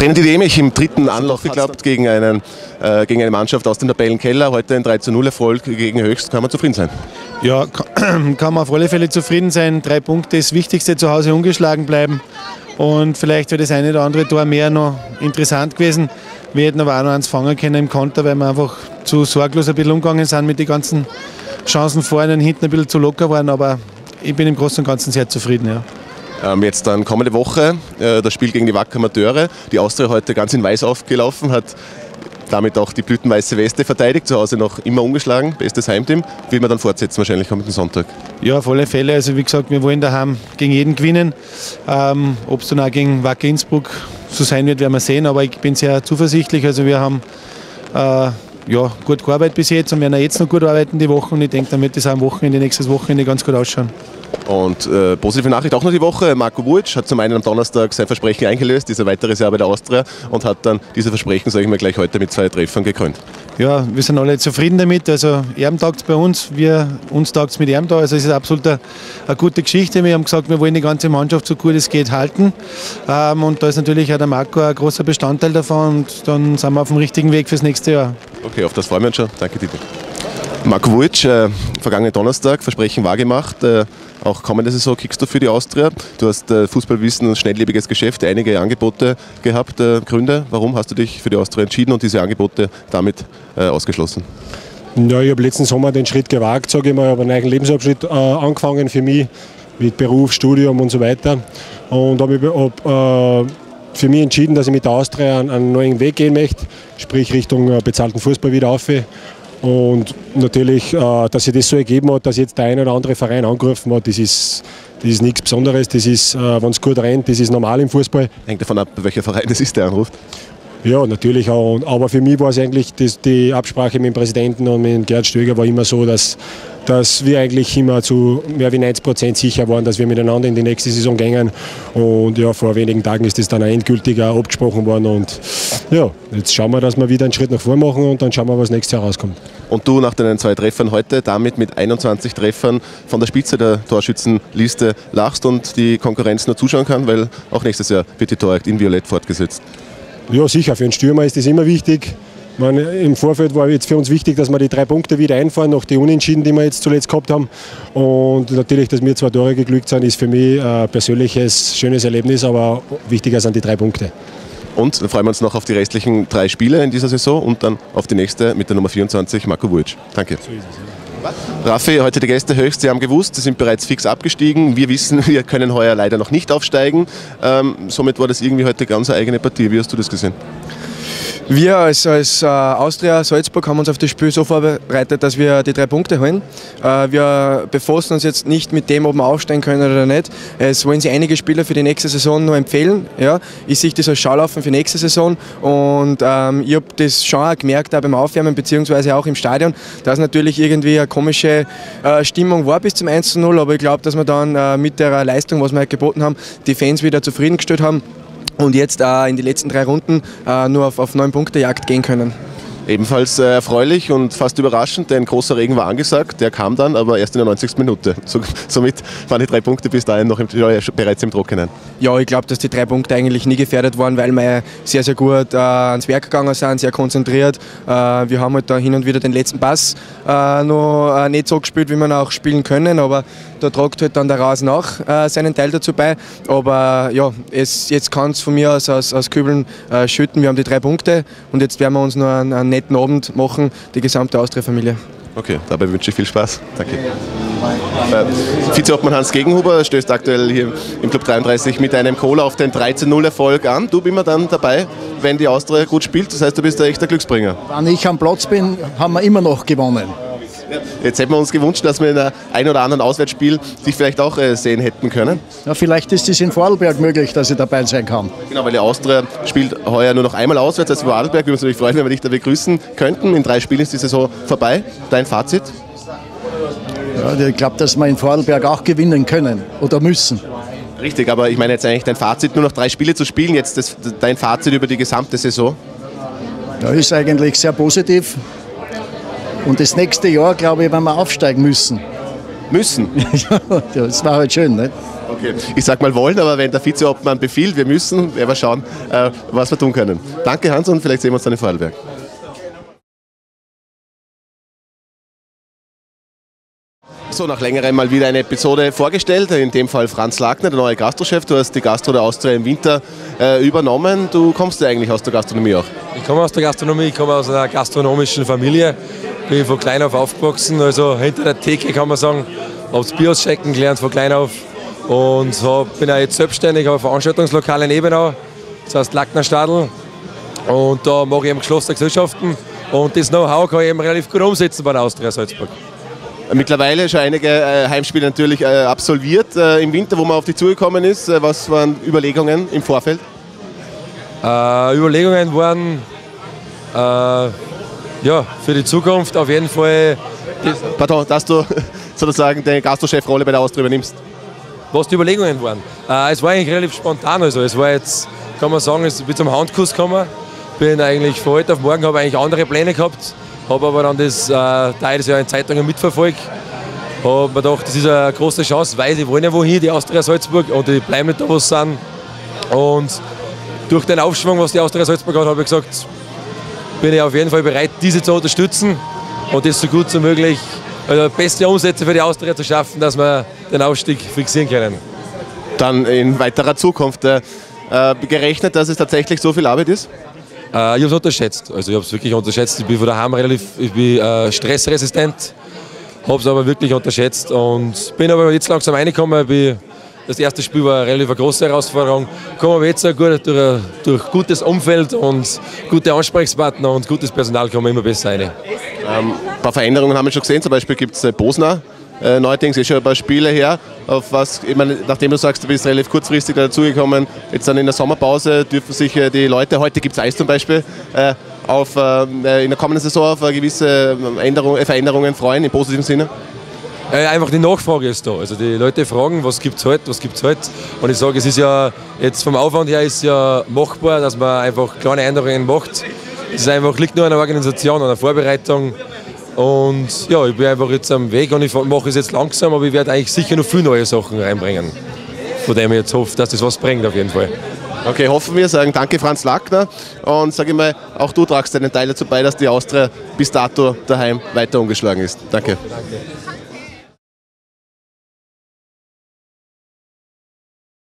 Trainer Didi Emich im dritten Anlauf geklappt gegen eine Mannschaft aus dem Tabellenkeller. Heute ein 3:0-Erfolg gegen Höchst. Kann man zufrieden sein? Ja, kann man auf alle Fälle zufrieden sein. 3 Punkte ist das Wichtigste, zu Hause ungeschlagen bleiben. Und vielleicht wäre das eine oder andere Tor mehr noch interessant gewesen. Wir hätten aber auch noch eins fangen können im Konter, weil wir einfach zu sorglos ein bisschen umgegangen sind mit den ganzen Chancen vorne und hinten ein bisschen zu locker waren. Aber ich bin im Großen und Ganzen sehr zufrieden. Ja. Jetzt dann kommende Woche das Spiel gegen die Wacker Amateure. Die Austria heute ganz in Weiß aufgelaufen, hat damit auch die blütenweiße Weste verteidigt, zu Hause noch immer ungeschlagen, bestes Heimteam. Will man dann fortsetzen wahrscheinlich kommenden Sonntag? Ja, auf alle Fälle. Also wie gesagt, wir wollen daheim gegen jeden gewinnen. Ob es dann auch gegen Wacker Innsbruck so sein wird, werden wir sehen. Aber ich bin sehr zuversichtlich. Also wir haben gut gearbeitet bis jetzt und werden auch jetzt noch gut arbeiten die Woche. Und ich denke, dann wird das auch am Wochenende, nächstes Wochenende ganz gut ausschauen. Und positive Nachricht auch noch die Woche. Marco Vujic hat zum einen am Donnerstag sein Versprechen eingelöst, ist ein weiteres Jahr bei der Austria und hat dann diese Versprechen, sage ich mal, gleich heute mit 2 Treffern gekrönt. Ja, wir sind alle zufrieden damit. Also ihm taugt es bei uns, uns taugt es mit ihm da. Also es ist absolut eine gute Geschichte. Wir haben gesagt, wir wollen die ganze Mannschaft so gut es geht halten. Und da ist natürlich auch der Marco ein großer Bestandteil davon und dann sind wir auf dem richtigen Weg fürs nächste Jahr. Okay, auf das freuen wir uns schon. Danke, Didi. Marco Vujic, vergangenen Donnerstag, Versprechen wahrgemacht. Auch kommende Saison kickst du für die Austria. Du hast Fußballwissen, ein schnelllebiges Geschäft, einige Angebote gehabt. Gründe, warum hast du dich für die Austria entschieden und diese Angebote damit ausgeschlossen? Ja, ich habe letzten Sommer den Schritt gewagt, sage ich mal. Ich habe einen eigenen Lebensabschnitt angefangen für mich, mit Beruf, Studium und so weiter. Und habe für mich entschieden, dass ich mit der Austria einen neuen Weg gehen möchte, sprich Richtung bezahlten Fußball wieder auf. Und natürlich, dass sich das so ergeben hat, dass jetzt der eine oder andere Verein angerufen hat, das ist nichts Besonderes. Das ist, wenn es gut rennt, das ist normal im Fußball. Hängt davon ab, welcher Verein es ist, der anruft? Ja, natürlich auch. Aber für mich war es eigentlich, die Absprache mit dem Präsidenten und mit Gerhard Stöger war immer so, dass wir eigentlich immer zu mehr wie 90% sicher waren, dass wir miteinander in die nächste Saison gehen. Und ja, vor wenigen Tagen ist das dann auch endgültig abgesprochen worden. Und ja, jetzt schauen wir, dass wir wieder einen Schritt nach vorne machen und dann schauen wir, was nächstes Jahr rauskommt. Und du nach deinen 2 Treffern heute damit mit 21 Treffern von der Spitze der Torschützenliste lachst und die Konkurrenz nur zuschauen kann, weil auch nächstes Jahr wird die Torjagd in Violett fortgesetzt. Ja, sicher. Für einen Stürmer ist das immer wichtig. Im Vorfeld war jetzt für uns wichtig, dass wir die 3 Punkte wieder einfahren, nach die Unentschieden, die wir jetzt zuletzt gehabt haben. Und natürlich, dass wir 2 Tore geglückt sind, ist für mich ein persönliches, schönes Erlebnis, aber wichtiger sind die 3 Punkte. Und dann freuen wir uns noch auf die restlichen 3 Spiele in dieser Saison und dann auf die nächste mit der Nummer 24, Marco Vujic. Danke. So ist es, ja. Raffi, heute die Gäste Höchst, Sie haben gewusst, Sie sind bereits fix abgestiegen. Wir wissen, wir können heuer leider noch nicht aufsteigen. Somit war das irgendwie heute ganz eine eigene Partie. Wie hast du das gesehen? Wir als Austria Salzburg haben uns auf das Spiel so vorbereitet, dass wir die 3 Punkte holen. Wir befassen uns jetzt nicht mit dem, ob wir aufsteigen können oder nicht. Es wollen sich einige Spieler für die nächste Saison noch empfehlen. Ja. Ich sehe das als Schaulaufen für die nächste Saison und ich habe das schon auch gemerkt, auch beim Aufwärmen bzw. auch im Stadion, dass natürlich irgendwie eine komische Stimmung war bis zum 1:0, aber ich glaube, dass wir dann mit der Leistung, was wir heute geboten haben, die Fans wieder zufriedengestellt haben. Und jetzt in die letzten 3 Runden nur auf 9 Punkte Jagd gehen können. Ebenfalls erfreulich und fast überraschend, denn großer Regen war angesagt, der kam dann, aber erst in der 90. Minute. Somit waren die 3 Punkte bis dahin noch bereits im Trockenen. Ja, ich glaube, dass die 3 Punkte eigentlich nie gefährdet waren, weil wir sehr, sehr gut ans Werk gegangen sind, sehr konzentriert. Wir haben halt da hin und wieder den letzten Pass noch nicht so gespielt, wie wir auch spielen können, aber da tragt halt dann der Rasen nach seinen Teil dazu bei. Aber ja, jetzt kann es von mir aus Kübeln schütten. Wir haben die 3 Punkte und jetzt werden wir uns noch einen netten Abend machen, die gesamte Austria-Familie. Okay, dabei wünsche ich viel Spaß. Danke. Vizeobmann Hans Gegenhuber stößt aktuell hier im Club 33 mit einem Cola auf den 13:0-Erfolg an. Du bist immer dann dabei, wenn die Austria gut spielt. Das heißt, du bist ein echter Glücksbringer. Wenn ich am Platz bin, haben wir immer noch gewonnen. Jetzt hätten wir uns gewünscht, dass wir in einem oder anderen Auswärtsspiel dich vielleicht auch sehen hätten können. Ja, vielleicht ist es in Vorarlberg möglich, dass ich dabei sein kann. Genau, weil die Austria spielt heuer nur noch einmal auswärts als Vorarlberg. Wir würden uns natürlich freuen, wenn wir dich da begrüßen könnten. In 3 Spielen ist die Saison vorbei. Dein Fazit? Ja, ich glaube, dass wir in Vorarlberg auch gewinnen können oder müssen. Richtig, aber ich meine jetzt eigentlich dein Fazit, nur noch 3 Spiele zu spielen, jetzt dein Fazit über die gesamte Saison? Ja, ist eigentlich sehr positiv. Und das nächste Jahr, glaube ich, werden wir aufsteigen müssen. Müssen? Ja, das war halt schön, ne? Okay. Ich sag mal wollen, aber wenn der Vizeobmann befiehlt, wir müssen, werden wir schauen, was wir tun können. Danke Hans und vielleicht sehen wir uns dann in Vorarlberg. So, nach längerem mal wieder eine Episode vorgestellt, in dem Fall Franz Lagner, der neue Gastrochef. Du hast die Gastro der Austria im Winter übernommen. Du kommst ja eigentlich aus der Gastronomie auch? Ich komme aus der Gastronomie, ich komme aus einer gastronomischen Familie. Bin von klein auf aufgewachsen, also hinter der Theke kann man sagen. Habe das Bier auschecken gelernt von klein auf und bin auch jetzt selbstständig, habe ein Veranstaltungslokal in Ebenau, das heißt Lagnerstadl. Und da mache ich eben geschlossene Gesellschaften und das Know-how kann ich eben relativ gut umsetzen bei der Austria Salzburg. Mittlerweile schon einige Heimspiele natürlich absolviert. Im Winter, wo man auf dich zugekommen ist, was waren Überlegungen im Vorfeld? Überlegungen waren ja, für die Zukunft auf jeden Fall. Pardon, dass du sozusagen die Gastrochefrolle bei der Austria übernimmst. Was die Überlegungen waren? Es war eigentlich relativ spontan. Also es war jetzt, kann man sagen, ich bin zum Handkuss gekommen. Bin eigentlich von heute auf morgen, habe eigentlich andere Pläne gehabt. Habe aber dann das teils ja in Zeitungen mitverfolgt. Habe mir gedacht, das ist eine große Chance, weil sie wollen ja wohin, die Austria Salzburg, und die bleiben nicht da, wo sie sind. Und durch den Aufschwung, was die Austria Salzburg hat, habe ich gesagt, bin ich auf jeden Fall bereit, diese zu unterstützen und das so gut wie möglich, also beste Umsätze für die Austria zu schaffen, dass wir den Aufstieg fixieren können. Dann in weiterer Zukunft gerechnet, dass es tatsächlich so viel Arbeit ist? Ich habe es unterschätzt. Also ich habe es wirklich unterschätzt. Ich bin von daheim stressresistent, habe es aber wirklich unterschätzt und bin aber jetzt langsam reingekommen. Das erste Spiel war eine relativ große Herausforderung. Kommen wir jetzt durch gutes Umfeld und gute Ansprechpartner und gutes Personal kommen wir immer besser rein. Ein paar Veränderungen haben wir schon gesehen. Zum Beispiel gibt es Bosna. Neuerdings ist schon ein paar Spiele her. Auf was, ich meine, nachdem du sagst, du bist relativ kurzfristig dazugekommen, jetzt dann in der Sommerpause dürfen sich die Leute, heute gibt es Eis zum Beispiel, in der kommenden Saison auf gewisse Veränderungen freuen, im positiven Sinne? Einfach die Nachfrage ist da. Also die Leute fragen, was gibt es heute, was gibt es heute. Und ich sage, es ist ja jetzt vom Aufwand her ist ja machbar, dass man einfach kleine Änderungen macht. Es liegt nur an der Organisation, an der Vorbereitung. Und ja, ich bin einfach jetzt am Weg und ich mache es jetzt langsam, aber ich werde eigentlich sicher noch viele neue Sachen reinbringen. Von dem ich jetzt hoffe, dass das was bringt auf jeden Fall. Okay, hoffen wir, sagen danke Franz Lagner und sage ich mal, auch du tragst einen Teil dazu bei, dass die Austria bis dato daheim weiter ungeschlagen ist. Danke. Danke.